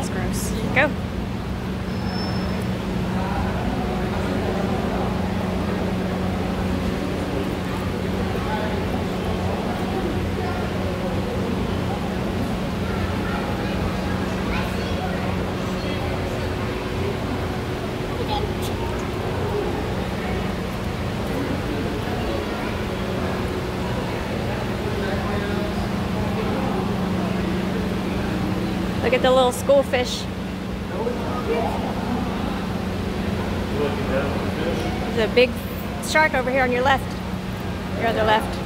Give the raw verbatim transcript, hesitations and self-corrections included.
smells gross. Go. Look at the little school fish. There's a big shark over here on your left. Your other left.